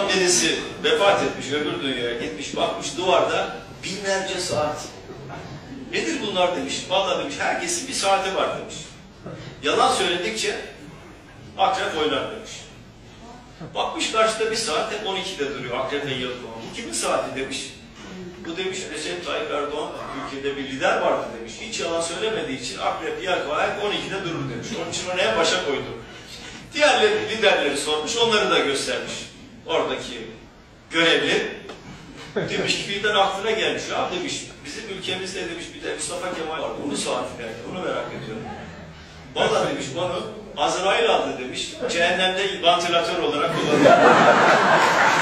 Onlardan birisi vefat etmiş, öbür dünyaya gitmiş, bakmış duvarda binlerce saat. Nedir bunlar demiş. Vallahi demiş, herkesin bir saati var demiş. Yalan söyledikçe akrep oynar demiş. Bakmış karşıda bir saat hep 12'de duruyor. Akrep Yelkova. Bu kimin saati demiş. Bu demiş Recep Tayyip Erdoğan, ülkede bir lider vardı demiş. Hiç yalan söylemediği için Akrep Yelkova hep 12'de durur demiş. Onun için onu en başa koydu. Diğer liderleri sormuş, onları da göstermiş. Oradaki görevli demiş ki birden aklına gelmiş. Ya demiş, bizim ülkemizde demiş bir de Mustafa Kemal vardı. Onun saati nerede? Onu merak ediyorum. Vallahi demiş, onu Azrail aldı demiş. Cehennemde vantilatör olarak kullanıyor.